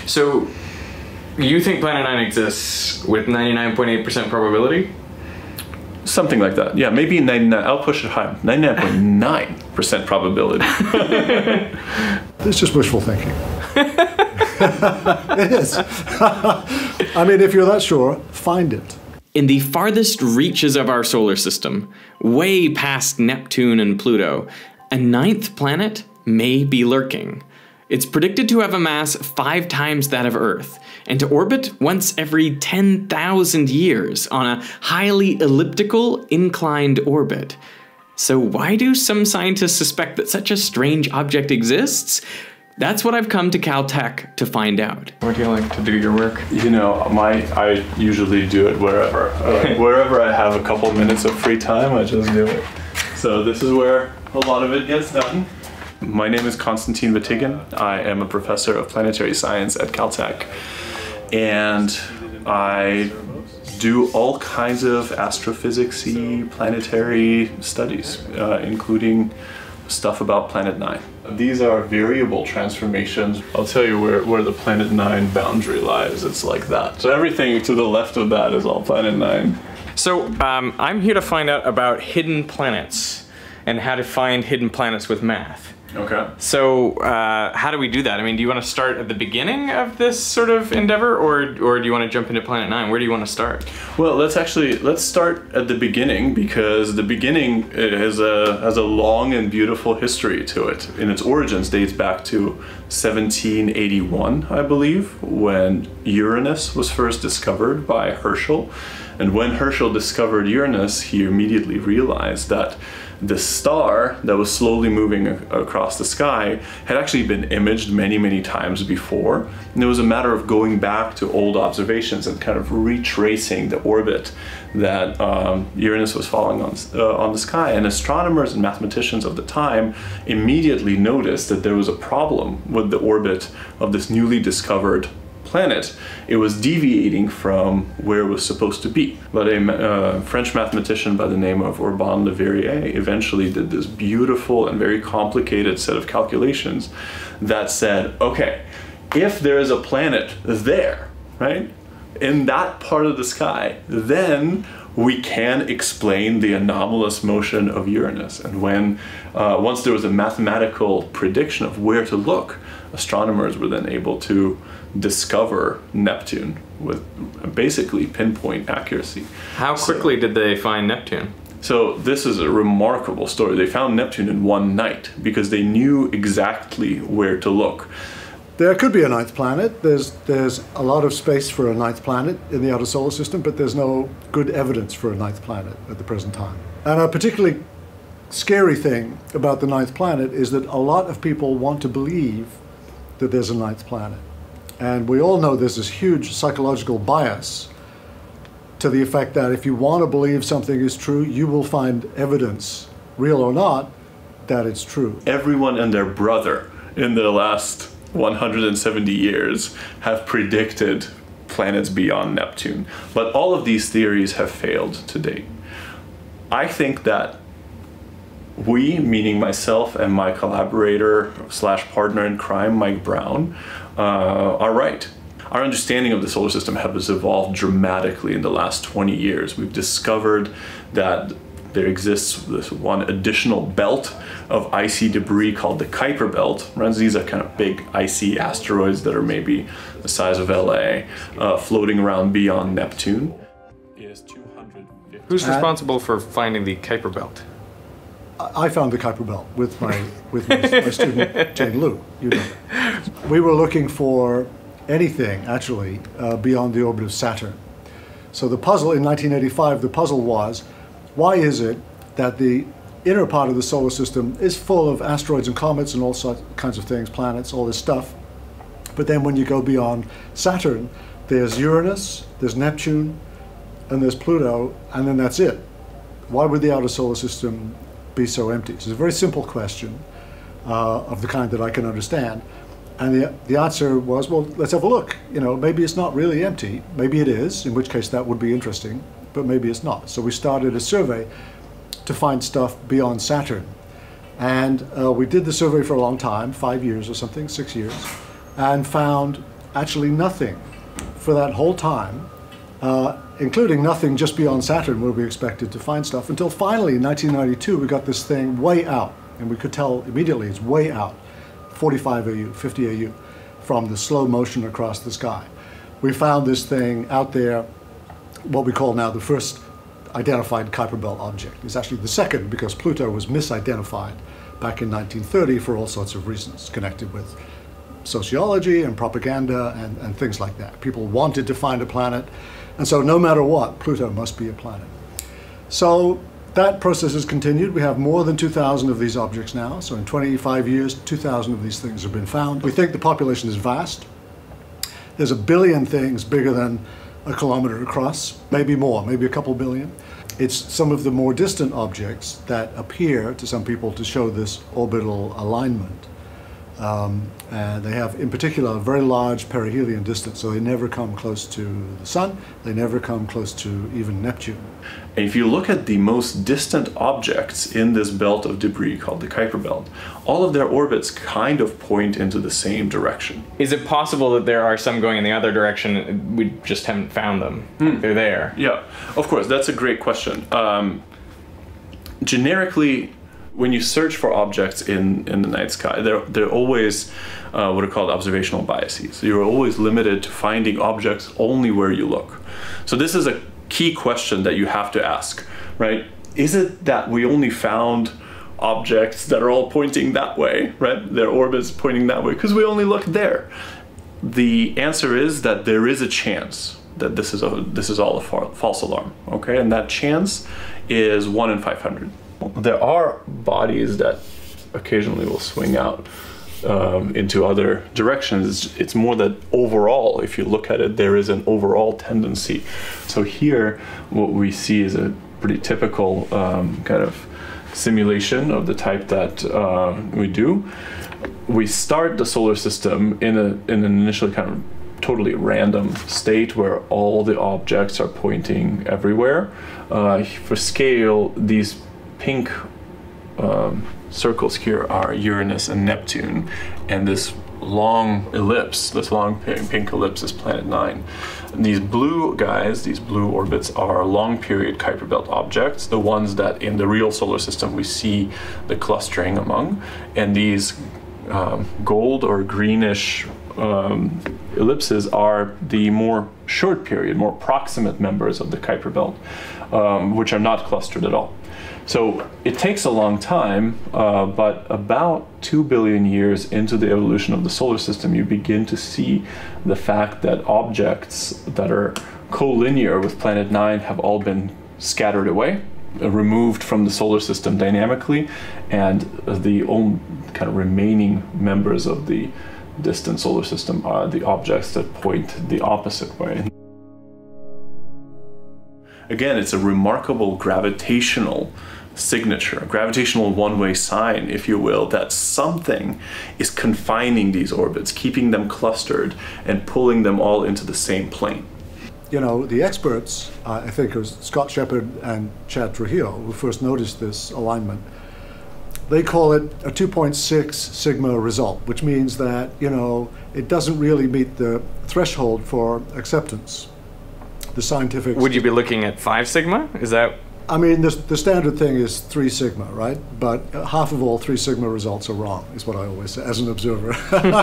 So, you think Planet 9 exists with 99.8% probability? Something like that. Yeah, maybe 99. I'll push it high. 99.9% probability. It's just wishful thinking. It is. I mean, if you're that sure, find it. In the farthest reaches of our solar system, way past Neptune and Pluto, a 9th planet may be lurking. It's predicted to have a mass 5 times that of Earth, and to orbit once every 10,000 years on a highly elliptical, inclined orbit. So why do some scientists suspect that such a strange object exists? That's what I've come to Caltech to find out. Where do you like to do your work? You know, I usually do it wherever. Wherever I have a couple minutes of free time, I just do it. So this is where a lot of it gets done. My name is Konstantin Batygin. I am a professor of planetary science at Caltech. And I do all kinds of astrophysics-y planetary studies, including stuff about Planet 9. These are variable transformations. I'll tell you where the Planet 9 boundary lies. It's like that. So everything to the left of that is all Planet 9. So I'm here to find out about hidden planets and how to find hidden planets with math. Okay. So how do we do that? I mean, do you want to start at the beginning of this sort of endeavor, or do you want to jump into Planet 9? Where do you want to start? Well, let's start at the beginning, because the beginning has a long and beautiful history to it. In its origins dates back to 1781, I believe, when Uranus was first discovered by Herschel. And when Herschel discovered Uranus, he immediately realized that the star that was slowly moving across the sky had actually been imaged many, many times before. And it was a matter of going back to old observations and kind of retracing the orbit that Uranus was following on the sky. And astronomers and mathematicians of the time immediately noticed that there was a problem with the orbit of this newly discovered planet. It was deviating from where it was supposed to be. But a French mathematician by the name of Urbain Le Verrier eventually did this beautiful and very complicated set of calculations that said, okay, if there is a planet there, right, in that part of the sky, then we can explain the anomalous motion of Uranus. And when once there was a mathematical prediction of where to look, astronomers were then able to discover Neptune with basically pinpoint accuracy. How quickly did they find Neptune? So this is a remarkable story. They found Neptune in one night because they knew exactly where to look. There could be a 9th planet. There's a lot of space for a 9th planet in the outer solar system, but there's no good evidence for a 9th planet at the present time. And a particularly scary thing about the 9th planet is that a lot of people want to believe that there's a 9th planet. And we all know there's this huge psychological bias to the effect that if you want to believe something is true, you will find evidence, real or not, that it's true. Everyone and their brother in the last 170 years have predicted planets beyond Neptune. But all of these theories have failed to date. I think that we, meaning myself and my collaborator / partner in crime, Mike Brown, are right. Our understanding of the solar system has evolved dramatically in the last 20 years. We've discovered that there exists this one additional belt of icy debris called the Kuiper Belt. These are kind of big icy asteroids that are maybe the size of LA, floating around beyond Neptune. Who's responsible for finding the Kuiper Belt? I found the Kuiper Belt with my student Jane Liu. You know that. We were looking for anything actually beyond the orbit of Saturn. So the puzzle in 1985, the puzzle was, why is it that the inner part of the solar system is full of asteroids and comets and all sorts kinds of things, planets, all this stuff, but then when you go beyond Saturn, there's Uranus, there's Neptune, and there's Pluto, and then that's it. Why would the outer solar system be so empty? So it's a very simple question of the kind that I can understand. And the answer was, well, let's have a look. You know, maybe it's not really empty. Maybe it is, in which case that would be interesting, but maybe it's not. So we started a survey to find stuff beyond Saturn. And we did the survey for a long time, 5 years or something, 6 years, and found actually nothing for that whole time, including nothing just beyond Saturn where we expected to find stuff, until finally in 1992 we got this thing way out, and we could tell immediately it's way out, 45 AU, 50 AU, from the slow motion across the sky. We found this thing out there, what we call now the first identified Kuiper Belt object. It's actually the second because Pluto was misidentified back in 1930 for all sorts of reasons connected with sociology and propaganda and things like that. People wanted to find a planet, and so no matter what, Pluto must be a planet. So that process has continued. We have more than 2,000 of these objects now. So in 25 years, 2,000 of these things have been found. We think the population is vast. There's 1 billion things bigger than a kilometer across, maybe more, maybe a couple billion. It's some of the more distant objects that appear to some people to show this orbital alignment. And they have, in particular, a very large perihelion distance, so they never come close to the Sun, they never come close to even Neptune. And if you look at the most distant objects in this belt of debris called the Kuiper Belt, all of their orbits kind of point into the same direction. Is it possible that there are some going in the other direction, we just haven't found them? They're there. Yeah, of course, that's a great question. Generically, when you search for objects in the night sky, they're always what are called observational biases. So you're always limited to finding objects only where you look. So this is a key question that you have to ask, right? Is it that we only found objects that are all pointing that way, right? Their orbits pointing that way because we only looked there. The answer is that there is a chance that this is all a false alarm, okay? And that chance is 1 in 500. There are bodies that occasionally will swing out into other directions. It's more that overall, if you look at it, there is an overall tendency. So here, what we see is a pretty typical kind of simulation of the type that we do. We start the solar system in an initially kind of totally random state where all the objects are pointing everywhere. For scale, these pink circles here are Uranus and Neptune, and this long ellipse, this long pink ellipse is planet 9. These blue guys, these blue orbits, are long period Kuiper Belt objects, the ones that in the real solar system we see the clustering among, and these gold or greenish ellipses are the more short period, more proximate members of the Kuiper Belt, which are not clustered at all. So it takes a long time, but about 2 billion years into the evolution of the solar system, you begin to see the fact that objects that are collinear with planet 9 have all been scattered away, removed from the solar system dynamically, and the only kind of remaining members of the distant solar system are the objects that point the opposite way. Again, it's a remarkable gravitational signature, a gravitational one-way sign, if you will, that something is confining these orbits, keeping them clustered and pulling them all into the same plane. You know, the experts, I think it was Scott Shepard and Chad Trujillo, who first noticed this alignment. They call it a 2.6 sigma result, which means that, you know, it doesn't really meet the threshold for acceptance. The scientific... Would you be looking at 5 sigma? Is that... I mean, the standard thing is 3 sigma, right? But half of all 3 sigma results are wrong, is what I always say, as an observer.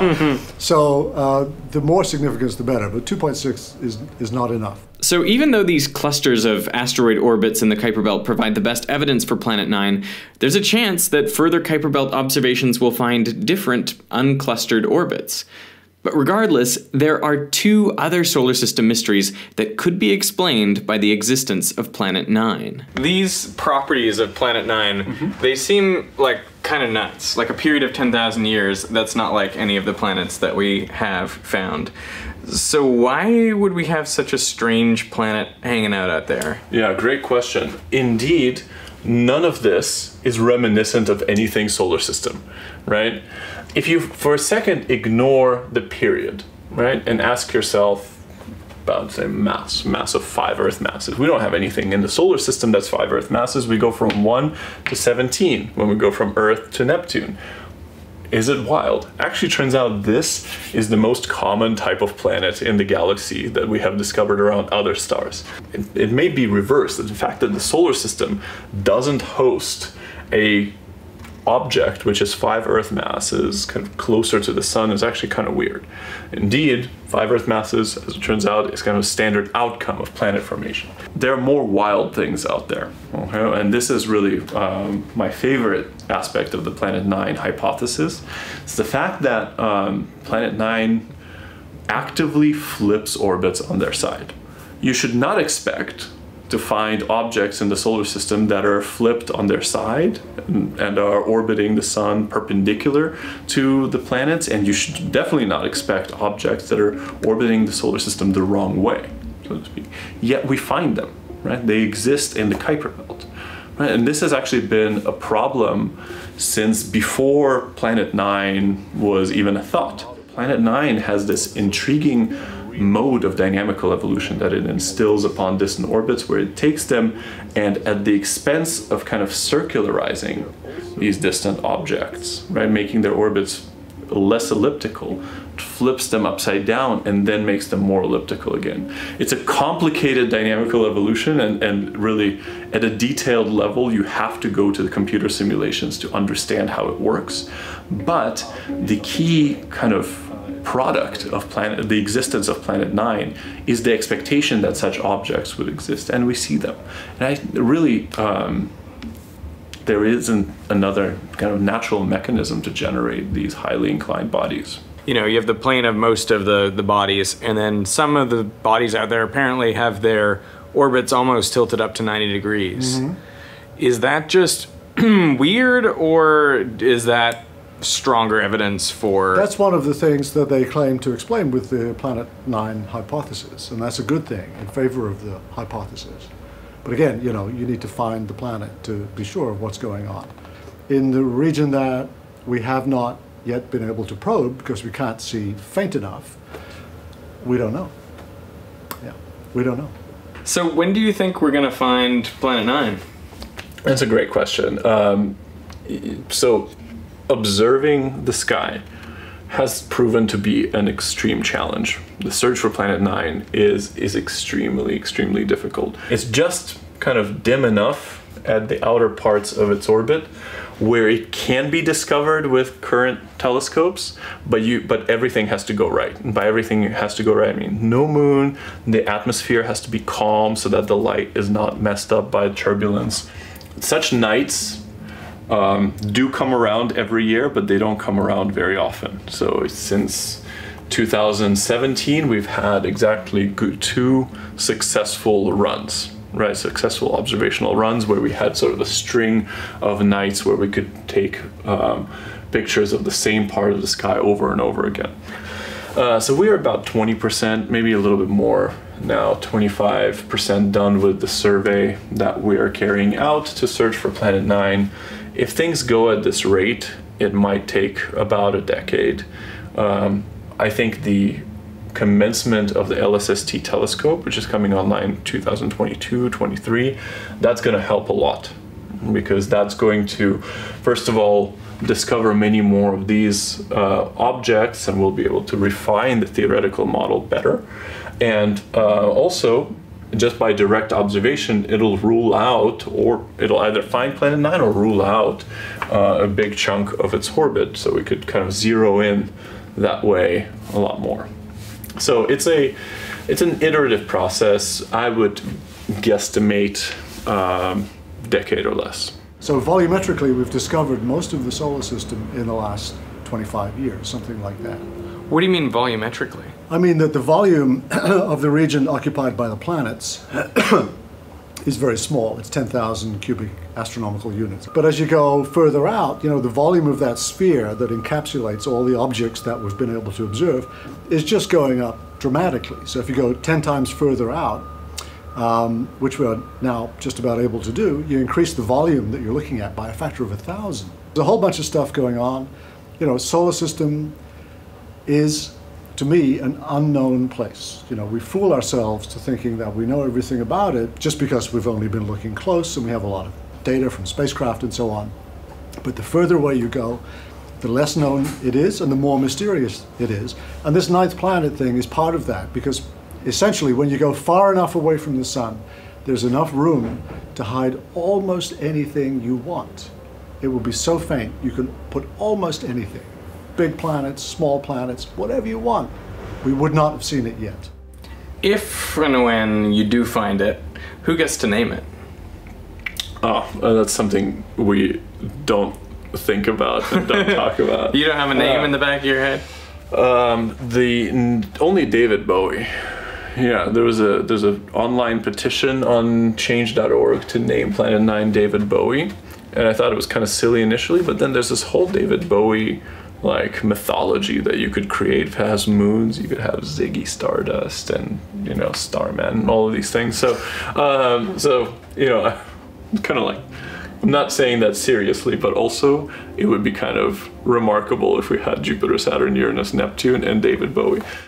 So the more significance, the better. But 2.6 is not enough. So even though these clusters of asteroid orbits in the Kuiper Belt provide the best evidence for Planet 9, there's a chance that further Kuiper Belt observations will find different, unclustered orbits. But regardless, there are 2 other solar system mysteries that could be explained by the existence of Planet 9. These properties of Planet 9, they seem like kind of nuts. Like a period of 10,000 years, that's not like any of the planets that we have found. So why would we have such a strange planet hanging out there? Yeah, great question. Indeed, none of this is reminiscent of anything solar system, right? If you, for a second, ignore the period, right, and ask yourself about, say, mass of 5 Earth masses. We don't have anything in the solar system that's 5 Earth masses. We go from 1 to 17 when we go from Earth to Neptune. Is it wild? Actually, turns out this is the most common type of planet in the galaxy that we have discovered around other stars. It may be reversed. The fact that the solar system doesn't host a object which is 5 Earth masses kind of closer to the sun is actually kind of weird. Indeed, 5 Earth masses, as it turns out, is kind of a standard outcome of planet formation. There are more wild things out there, okay? And this is really my favorite aspect of the Planet 9 hypothesis. It's the fact that Planet 9 actively flips orbits on their side. You should not expect to find objects in the solar system that are flipped on their side and are orbiting the sun perpendicular to the planets, and you should definitely not expect objects that are orbiting the solar system the wrong way, so to speak. Yet we find them, right? They exist in the Kuiper Belt, right? And this has actually been a problem since before Planet 9 was even a thought. Planet 9 has this intriguing mode of dynamical evolution that it instills upon distant orbits, where it takes them and at the expense of kind of circularizing these distant objects, right, making their orbits less elliptical, flips them upside down and then makes them more elliptical again. It's a complicated dynamical evolution, and really at a detailed level you have to go to the computer simulations to understand how it works. But the key kind of product of the existence of Planet 9 is the expectation that such objects would exist, and we see them. And I really, there isn't another kind of natural mechanism to generate these highly inclined bodies. You know, you have the plane of most of the bodies, and then some of the bodies out there apparently have their orbits almost tilted up to 90 degrees. Mm-hmm. Is that just weird, or is that stronger evidence for... That's one of the things that they claim to explain with the Planet 9 hypothesis, and that's a good thing in favor of the hypothesis. But again, you know, you need to find the planet to be sure of what's going on. In the region that we have not yet been able to probe, because we can't see faint enough, we don't know. Yeah, we don't know. So when do you think we're going to find Planet 9? That's a great question. So observing the sky has proven to be an extreme challenge. The search for Planet 9 is extremely difficult. It's just kind of dim enough at the outer parts of its orbit where it can be discovered with current telescopes, but everything has to go right. And by everything it has to go right, I mean no moon, the atmosphere has to be calm so that the light is not messed up by turbulence. Such nights do come around every year, but they don't come around very often. So since 2017, we've had exactly 2 successful runs, right? Successful observational runs where we had sort of a string of nights where we could take pictures of the same part of the sky over and over again. So we're about 20%, maybe a little bit more now, 25% done with the survey that we are carrying out to search for Planet 9. If things go at this rate, it might take about a decade. I think the commencement of the LSST telescope, which is coming online 2022-23, that's going to help a lot, because that's going to, first of all, discover many more of these objects, and we'll be able to refine the theoretical model better. And also, just by direct observation, it'll rule out, or it'll either find Planet 9 or rule out a big chunk of its orbit, so we could kind of zero in that way a lot more. So it's an iterative process. I would guesstimate decade or less. So volumetrically, we've discovered most of the solar system in the last 25 years, something like that. What do you mean volumetrically? I mean that the volume of the region occupied by the planets is very small. It's 10,000 cubic astronomical units. But as you go further out, you know, the volume of that sphere that encapsulates all the objects that we've been able to observe is just going up dramatically. So if you go 10 times further out, which we are now just about able to do, you increase the volume that you're looking at by a factor of 1,000. There's a whole bunch of stuff going on. You know, solar system is, to me, an unknown place. You know, we fool ourselves to thinking that we know everything about it just because we've only been looking close and we have a lot of data from spacecraft and so on. But the further away you go, the less known it is and the more mysterious it is. And this ninth planet thing is part of that, because essentially when you go far enough away from the sun, there's enough room to hide almost anything you want. It will be so faint you can put almost anything. Big planets, small planets, whatever you want. We would not have seen it yet. If and when you do find it, who gets to name it? Oh, that's something we don't think about and don't talk about. You don't have a name in the back of your head? Only David Bowie. Yeah, there's an online petition on change.org to name Planet 9 David Bowie, and I thought it was kind of silly initially, but then there's this whole David Bowie like mythology that you could create. If it has moons, you could have Ziggy Stardust and, you know, Starman and all of these things. So you know, kind of like, I'm not saying that seriously, but also it would be kind of remarkable if we had Jupiter, Saturn, Uranus, Neptune, and David Bowie.